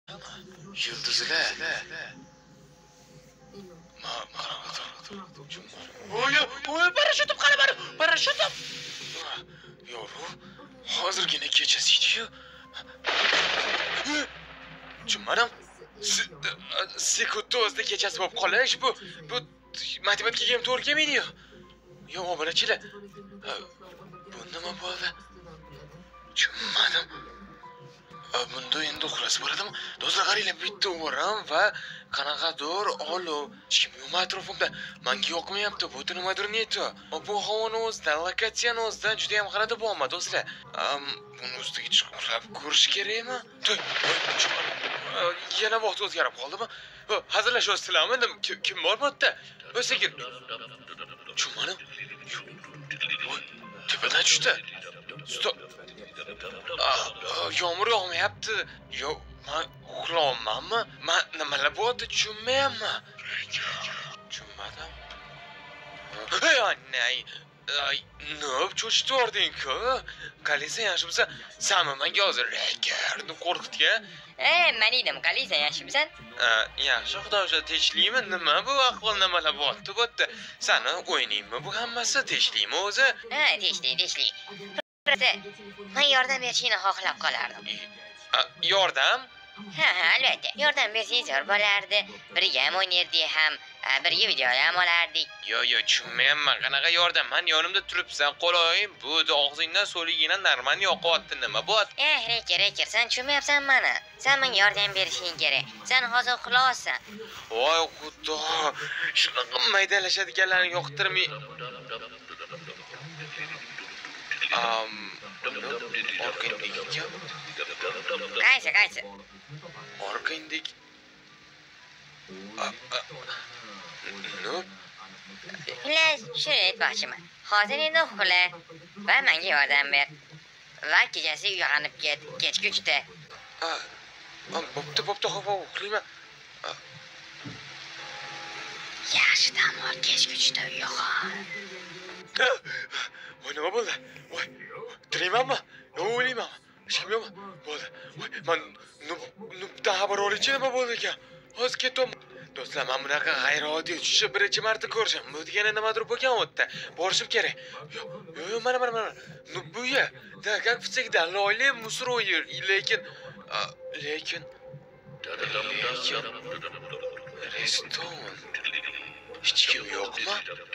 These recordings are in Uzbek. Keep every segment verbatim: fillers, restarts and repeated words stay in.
Yıldızlar. Ma, qarab Oy, oy, paraşütüm qani bari, paraşütüm. Yo'ru, hozirgina kechasi edi-yu. Tushunmadim. Sekundda o'zida kechasi bo'lib qolish bu bu matematikaga ham to'g'ri kelmaydi-yu. Yo, obunachilar. Bu nima bo'ldi? Tushunmadim. Bunda endi uxlasa bo'ladimi? Do'stlar, qaranglar, bitta o'ram va qanaqadir olov. Hech kim yo'q atrofimda. Menga yoqmayapti. Bu nimadir neto. Bu havoni o'zidan, lokatsiyani o'zidan juda ham g'alati bo'lma, do'stlar. Buni ustiga chiqib uxlab ko'rish kerakmi? Yana vaqt o'zgarib qoldimi? Hazillashyapsizlarmi? Kim bor bu yerda? O'sekin. Tushunmadim. Tepadan tushdi. Stop. Yomg'ir yog'mayapti. Yo, men uxlayapmanmi? Men nimalar bo'ldi tushunmayapman. Tushunmadim. Ey annay. Ay, nima cho'chitib yording-ku? Qalisa yaxshimsan? Sen menga hozir rekarni qo'rqitgan. Eh, men edim, qalisa yaxshimsan? Yaxshi, xudoga tinchlikmi? Nima bu ahvol, nimalar bo'ldi bu yerda? Seni o'ynaymi bu hammasi? Tinchlikmi o'zi? Ha, tinchlik, tinchlik. Men yordam berishingni xohlab qolardim. Yordam? Ha, ha, albatta. Yordam bersangiz zo'r bo'lardi. Birga ham o'ynardik ham, birga video ham olardik. Yo, yo, tushunmayapman. Qanaqa yordam? Men yonimda turibsan, qo'loyim, bu og'zingdan so'ligingdan narmani yoqyapti. Nima bo'lyapti? Eh, reker, reker, sen tushunmayapsan meni. Sen menga yordam berishing kerak. Sen hozir uxlayapsan. Voy xudo. Shunaqa maydalashadiganlarni yoqtirmay. Um, orqangdagi Qaysi, qaysi? Orqangdagi No. Xullas, shuni aytmoqchiman. Hozir endi uxla va menga yordam ber. Va kechasi uyg'onib ket, kechgacha. Ha, bo'pti, bo'pti, havo uxlayman. Yaxshi, tamom, kechgacha uyg'on. Voy, nima bo'ldi? Voy, tiraymanmi? Yo, o'laymanmi? Hech kim yo'qmi? Bo'ldi. Voy, men nubdan xabar olishchi nima bo'ldi ekan? Hozir ketaman. Do'stlar, men bunaqa g'ayrioddiy uchishni birinchi marta ko'rishim. Bu degani nimadir bo'lgan u yerda. Borishim kerak. Yo, yo, mana, mana, mana. Ну, buya. Да, как всегда, loyli musroyir, lekin lekin restoran. Hech kim yo'qmi?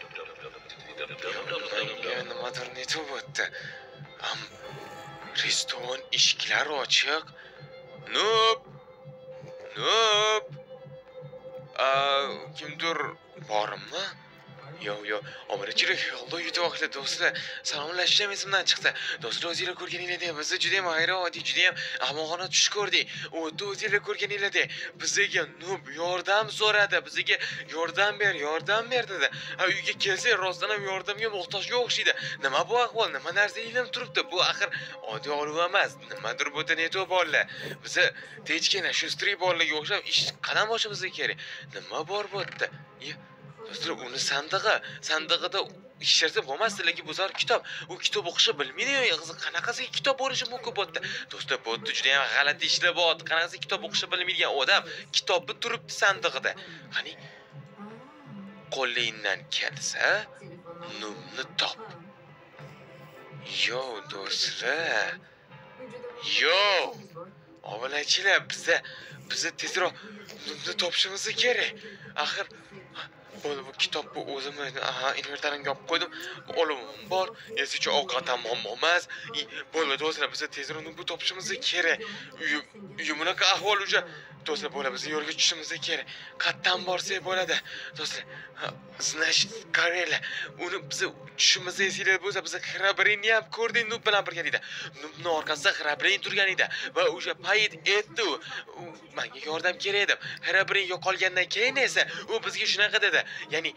Menga nimadir neto bo'pti. Am restoran eshiklari ochiq. Nup. Nup. A, kimdir bormi? Yo, yo, obunachilar yo'lda yutib vaqtida do'stlar, salomlashishim esimdan chiqdi. Do'stlar, o'zingizlar ko'rganinglardek, biz juda ham g'ayrioddiy, juda ham ahmoqona tush ko'rdik. U yerda o'zingizlar ko'rganinglardek, bizga nub yordam so'radi, bizga yordam ber, yordam ber dedi. Ha, uyga kelsak, rostdan ham yordamga muhtojga o'xshaydi. Nima bu ahvol? Nima narsa ilinib turibdi? Bu axir oddiy oluv emas. Nimadir bu neto bolalar. Biz tejkina shu stri bolalarga o'xshab ish qadam boshimizga kerak. Nima bor bu yerda? Do'stlar, uni sandig'i, sandig'ida ishlarsa bo'lmasdi, lekin bu zor kitob. U kitob o'qishni bilmaydi-yu, qiziq, qanaqasiga kitob bo'lishi mumkin bu yerda? Do'stlar, bu yerda juda ham g'alati ishlar bor. Qanaqasiga kitob o'qishni bilmaydigan odam kitobni turibdi sandig'ida. Qani, qo'lingdan kelsa, numni top. Yo, do'stlar. Yo. Obunachilar, biza biza tezroq numni topishimiz kerak. Axir bo'ldi, bu kitob bu o'zimni aha invertarimga olib qo'ydim. Oluvim bor, esicha ovqatam emas. Bo'ldi, do'stlar, biz tezroq numni topishimiz kerak. Uy bunaqa ahvol uja. Do'stlar, bo'ladi, biz yo'lga chiqishimiz kerak. Qatdan borsak bo'ladi. Do'stlar, значит, qaranglar, uni biz tushimiz esinglar bo'lsa, biz xirabrini ham ko'rdik, nub bilan birga edi. Nubning orqasida xirabrin turgan edi va o'sha payt etdi u. Menga yordam kerak edi. Xirabrin yo'qolgandan keyin esa u bizga shunaqa dedi. Ya'ni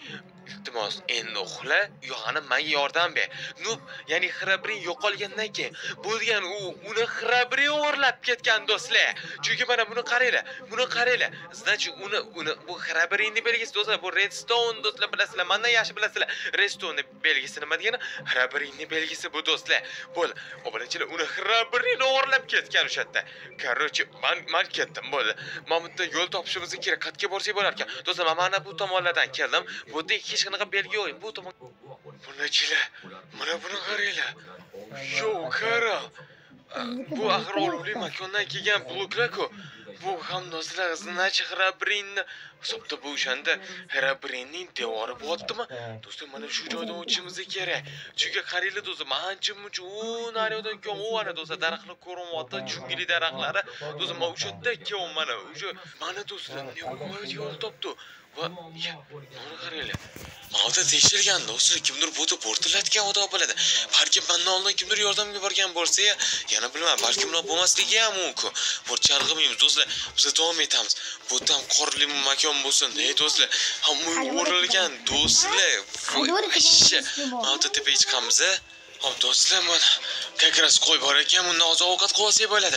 iltimos endi uxla, uyg'onib menga yordam ber. Nub, ya'ni xirabring yo'qolgandan keyin bu degan u uni xirabri o'g'irlab ketgan do'stlar. Chunki mana buni qaranglar, buni qaranglar. Значит, uni uni bu xirabringni belgisi do'stlar, bu redstone do'stlar bilasizlar. Mendan yaxshi bilasizlar. Redstone belgisi nima degani? Xirabringni belgisi bu do'stlar. Bo'ldi. Obunachilar uni xirabrini o'g'irlab ketgan o'sha yerda. Короче, men men ketdim bo'ldi. Men bu yerda yo'l topishimiz kerak. Qayerga borsak bo'lar ekan. Do'stlar, men mana bu tomonlardan keldim. Bu yerda hech qanaqa belgi yo'q. Bu tomon. Bunachilar, mana buni qaranglar. Yo, qara. Bu axir oluvli makondan kelgan bloklar-ku. Bu ham do'stlar, значит, xirabrinni hisobda bu o'shanda xirabrinning devori bo'lyaptimi? Do'stlar, mana shu joydan o'tishimiz kerak. Chunki qaranglar do'stlar, mancha muncha u naryodan keyin u ana do'stlar daraxtlar ko'rinyapti, chungili daraxtlari. Do'stlar, men o'sha yerda keyin mana o'sha mana do'stlar, nihoyat yo'l topdi. Va mana qaranglar. Hozir tekshirgan do'stlar, kimdir bu yerda portlatgan xudo biladi. Balkim mendan oldin kimdir yordamga borgan bo'lsa, yana bilmayman, balki bular bo'lmasligi ham mumkin. Bu chalg'imaymiz do'stlar, biz davom etamiz. Bu ham qorli makon bo'lsin, ey do'stlar. Hamma o'rilgan do'stlar. Mana tepaga chiqamiz. Hop do'stlar, mana как раз qo'y bor ekan, bundan oziq ovqat qilib olsak bo'ladi.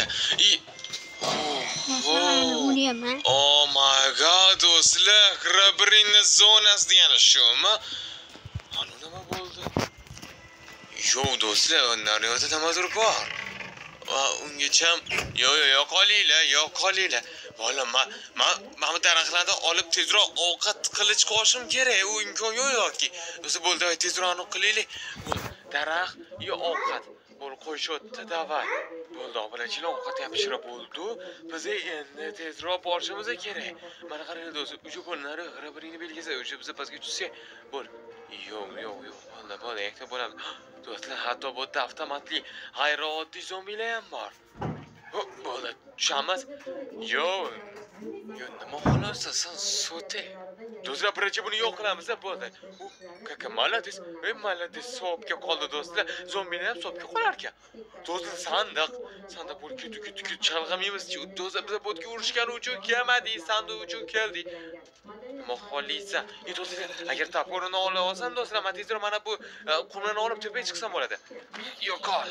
Oh my god do'stlar, xirabrinni zonasi degani shumi? Ana nima bo'ldi? Yo'q do'stlar, naryoqda nimadir bor. Va ungacha yo yo yo qolinglar, yo qolinglar. Bolam, men men bu daraxtlardan olib tezroq ovqat qilish qo'shim kerak. U imkon yo'q yoki. Do'stlar, bo'ldi, tezroq aniq qilaylik. Daraxt yo ovqat. Bo'l qo'yishotdi davay. Bo'ldi, obunachilar, ovqat yapishira bo'ldi. Biz endi tezroq borishimiz kerak. Mana qaranglar do'stlar, uch qo'lnari xirabringni belgisi, o'sha biz pastga tushsak, bo'l. Yo'q, yo'q, yo'q. Bo'ldi, bo'ldi, yakta bo'lamiz. Do'stlar, hatto bu avtomatli g'ayrioddiy zombilar ham bor. Hop, bo'ldi, tushamiz. Yo'q. Yo, nima xohlasan, so'te. Do'stlar, birinchi buni yo'q qilamiz, bo'ldi. U kaka malades, ey malades, sopga qoldi do'stlar. Zombilar ham sopga qolar ekan. Do'stlar, sandiq, sandiq bo'lib ketib-ketib chalg'amaymiz. Do'stlar, biz bu yerga urushgan uchun kelmadik, sandiq uchun keldik. Nima xohlaysan? Ey do'stlar, agar toporini ola olsam do'stlar, men tezroq mana bu qumlarni olib tepaga chiqsam bo'ladi. Yo'q ol.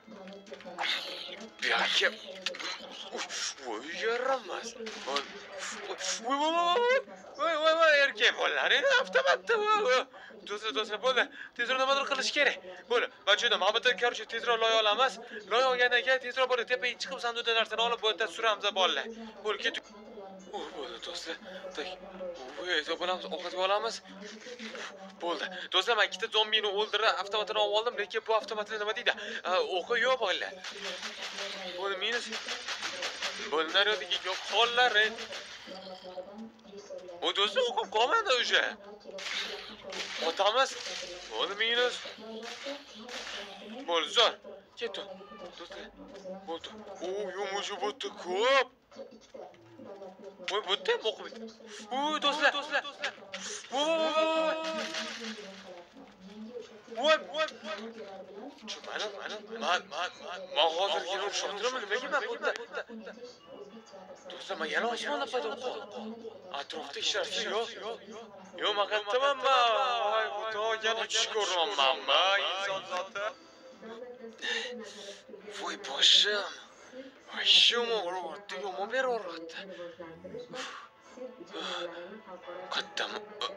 Bu yerga voy yaramas. Voy voy voy voy voy erkak bolalar, endi avtomatda voy. Do'stlar, do'stlar, bo'ldi. Tezroq nimadir qilish kerak. Bo'ldi. Men tushundim. Albatta, короче, tezroq loy olamiz. Loy olgandan keyin tezroq borib tepaga chiqib sanduqdan narsani olib bu yerda suramiz bolalar. Bo'ldi, ketdik. Oh, bo'ldi do'stlar. Voy, to'polamiz, ovqat olamiz. Bo'ldi. Do'stlar, men ikkita zombini o'ldirib, avtomatini olib oldim, lekin bu avtomatni nima deydi? O'qi yo'q bolalar. Bo'ldi, minus. Bo'ldi, naryodagi yo'q qollari. O do'stlar, o'qib qolmadi o'sha. Otamiz. Bo'ldi, minus. Bo'ldi, zo'r. Ketdi. Do'stlar. Bo'ldi. O, yo'q, bu yerda ko'p. Voy, bu yerda ham o'qib bitdi. Voy, do'stlar, do'stlar. Voy. Voy, voy, voy. Mana, mana, man, man, man. Men hozir kelib shotiramman, nimaga men bu yerda? Do'stlar, men yana osmonda paydo bo'ldim. Atrofda hech narsa yo'q. Yo'q, men qayerdaman men? Voy, xudoga tush ko'ryapman men, inson zoti. Voy, boshim. Voy, shum o'g'ri, yomon beraveribdi. Qaddam.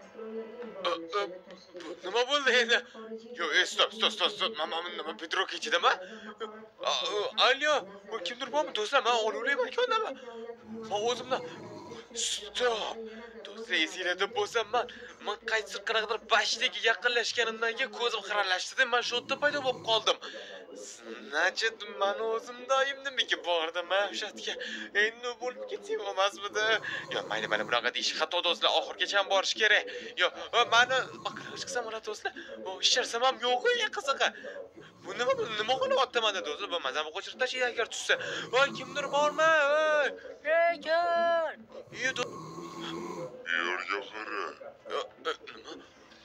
Nima bo'ldi endi? Yo'q, stop, stop, stop, stop. Men nima Pedro kechidami? Alyo, bu kimdir bormi? Do'stlar, men oluvli makondaman. Men o'zimdan stop. Do'stlar, esinglarda bo'lsam men men qaysi qanaqadir bashtaga yaqinlashganimdan keyin ko'zim xiralashdi, men shu yerda paydo bo'lib qoldim. Значит, men o'zimdoim nimaga bordim men o'sha yerga? Endi bo'lib ketsak bo'lmasmidi? Yo'q, mayli, mana bunaqa deyish xato do'stlar, oxirgacha ham borish kerak. Yo'q, meni baqirib chiqsam bo'ladi do'stlar. Bu ishlarsam ham yo'q, ey qiziq. Bu nima bu nima qilyapti mana do'stlar? Bu mazam qo'chirib tashlaydi agar tushsa. Voy, kimdir bormi? Voy! Ey, kim? Yerga qara. Nima?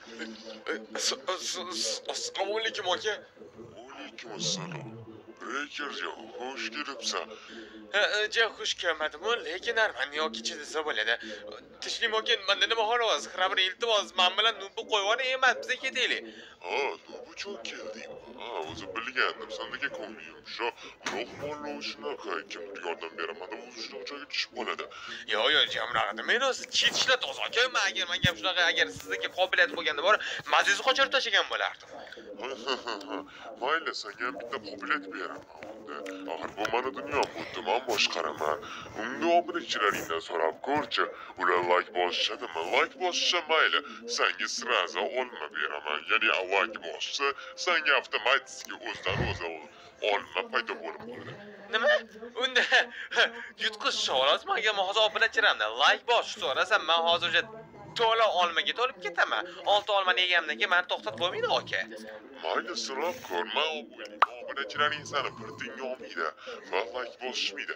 Assalomu alaykum aka. Aleyküm assalom. Ey Kerja, hoş gelipsen. Ja xush kelmadimi, lekin armani yoki ichi desa bo'ladi. Tishlim okin, menda nima xolos? Xabar iltimos, men bilan nubbi qo'yvor emas, biz ketaylik. Ha, nubbi uchun keldik. Ha, o'zi bilgandim, sendagi ko'nglim shu. Mehmonlar shunaqa, kimga yordam beraman deb o'zi shunaqa joyga tushib qoladi. Yo, yo, jamrag'ida. Men o'zi ketishla toza aka, men agar menga shunaqa agar sizdagi qobiliyat bo'lganda bor, mazizni qochirib tashlagan bo'lardim. Mayli, senga ham bitta qobiliyat beraman. Axir bu mana dunyo xuddi men boshqaraman. Unda obunachilaringdan so'rab ko'rchi, ular like bosishadimi? Like bosishsa mayli, senga sraza olma beraman. Ya'ni like bosishsa, senga avtomatik o'zidan o'zi olma paydo bo'lib qoladi. Nima? Unda yutqiz xolos menga hozir obunachilardan like bosish so'rasam, men hozircha to'la olmaga to'lib ketaman. olti olmani yeganimdan keyin meni to'xtatib bo'lmaydi aka. Mayli, so'rab ko'rma, obunachilaring seni bir tinga olmaydi. Va like bosishmaydi.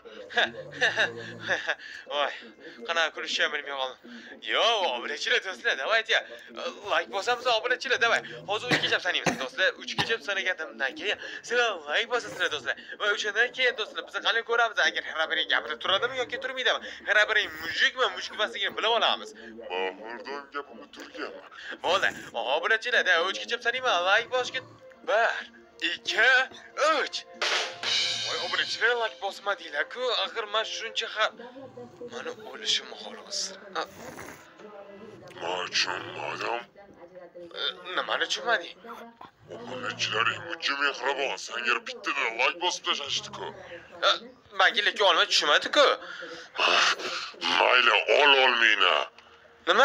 Voy, qanaqa kulishim bilmay qoldim. Yo, obunachilar do'stlar, давайте. Like bosamiz, obunachilar, давай. Hozir uch kechab sanaymiz do'stlar. uch kechab sanaganimdan keyin sizlar like bosasizlar do'stlar. Va o'shandan keyin do'stlar biz qani ko'ramiz agar har biri gapirib turadimi yoki turmaydimi. Har biri mujikmi, mujik emasligini bilib olamiz. Mahmurdon gapimni turganman. Bo'ldi. Obunachilar, da uch kechab sanayman, like bosishga bir, ikki, uch. Voy, obunachilar like bosmadinglar-ku, axir men shuncha ham meni o'lishim xolos. Men tushunmadim. Nimani tushunmading? Obunachilaring uchun mehribon, senga bittada like bosib tashlashdi-ku. Menga lekin olma tushmadi-ku. Mayli, ol olmayna. Nima?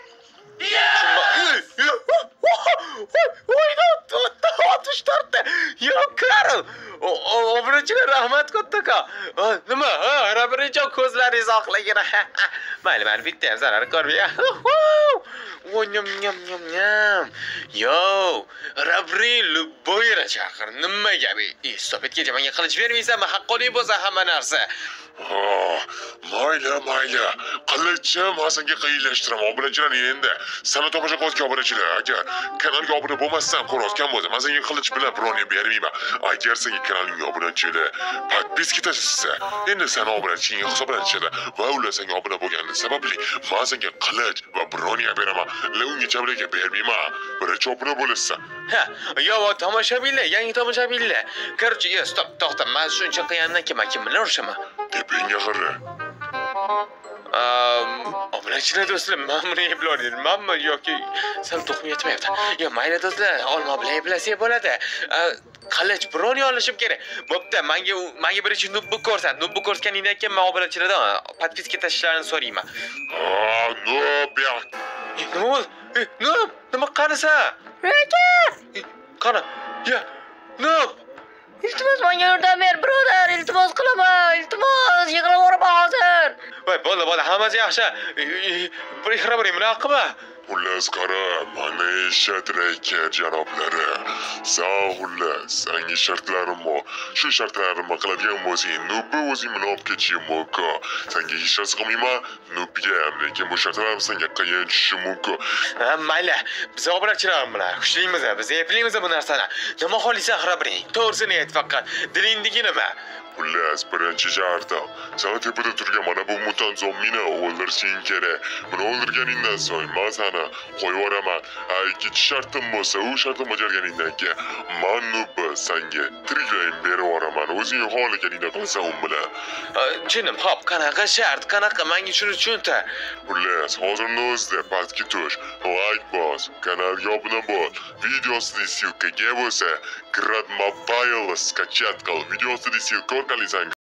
Voy, otish tortdi. Yo, Karl. Obunachilar rahmat katta. Nima? Har birinchi ko'zlaringiz oqligina. Mayli, men bitta ham zarar ko'rmay. Voy, nyam nyam nyam nyam. Yo, Rabri Luboyra chaqir. Nima gapi? Istobetga menga qilich bermaysanmi? Haqqoli bo'lsa hamma narsa. Oh, mayli, mayli. Qilichim, men senga qiyinlashtiraman. Obunachilar endi. Seni tomosha qilayotgan obunachilar, agar kanalga obuna bo'lmassan, ko'rayotgan bo'lsa, men senga qilich bilan broniya bermayman. Agar senga kanalingga obunachilar podpiska tashisa, endi seni obunaching hisoblanishadi va ular senga obuna bo'lgani sababli men senga qilich va broniya beraman. Lekin ungacha bularga bermayman. Birinchi obuna bo'lasan. Ha, yo, tomoshabinlar, yangi tomoshabinlar. Короче, yo, stop, to'xta. Men shuncha qilgandan keyin men kim bilan urushaman? Tepingga qara. Obunachilar do'stlar, men buni eplor dedim. Menmi yoki sal to'xim yetmayapti. Yo, mayli do'stlar, olma bilan eplasak bo'ladi. Qilich broniya olishim kerak. Bo'pti, menga menga birinchi nubbi ko'rsat. Nubbi ko'rsatganingdan keyin men obunachilardan podpiska tashlarini so'rayman. Ah, nub ya. Nima bo'ldi? Nub, nima qarasa? Aka! Qara. Ya, Nub. Iltimos menga yordam ber, birodar, iltimos qilaman, iltimos, yig'lavoraman hozir. Voy, bo'ldi, bo'ldi, hammasi yaxshi. Bir xabar nima qilma? Xullas qara, mana eshit reker janoblari. Sağ xullas, senga shartlarim bor. Shu shartlarimni qiladigan bo'lsang, nubbi o'zing bilan olib ketishim mumkin. Senga hech narsa qilmayman, nubbiga ham, lekin bu shartlarim senga qiyin tushishi mumkin. Ha, mayli. Biz obunachilar bilan xushlaymiz, biz eplaymiz bu narsani. Nima xohlaysan xabaring? To'g'risini ayt faqat. Dilingdagi nima? Xullas, birinchi shartim, sen tepada turgan mana bu mutant zombini o'ldirishing kerak. Buni o'ldirganingdan so'ng men seni qo'yib yuboraman. Ikkinchi shartim bo'lsa, u shartni bajarganingdan keyin men nubbi senga tiriklayin berib yuboraman. O'zing xohlaganingni qilsan u bilan. Jinim, hop, qanaqa shart, qanaqa menga shuni tushuntir. Xullas, hozirni o'zida pastga tush, like bos, kanalga obuna bo'l. Videosida ссылкаga bo'lsa, Grad Mobile skachat qil. Videosida ссылка orqali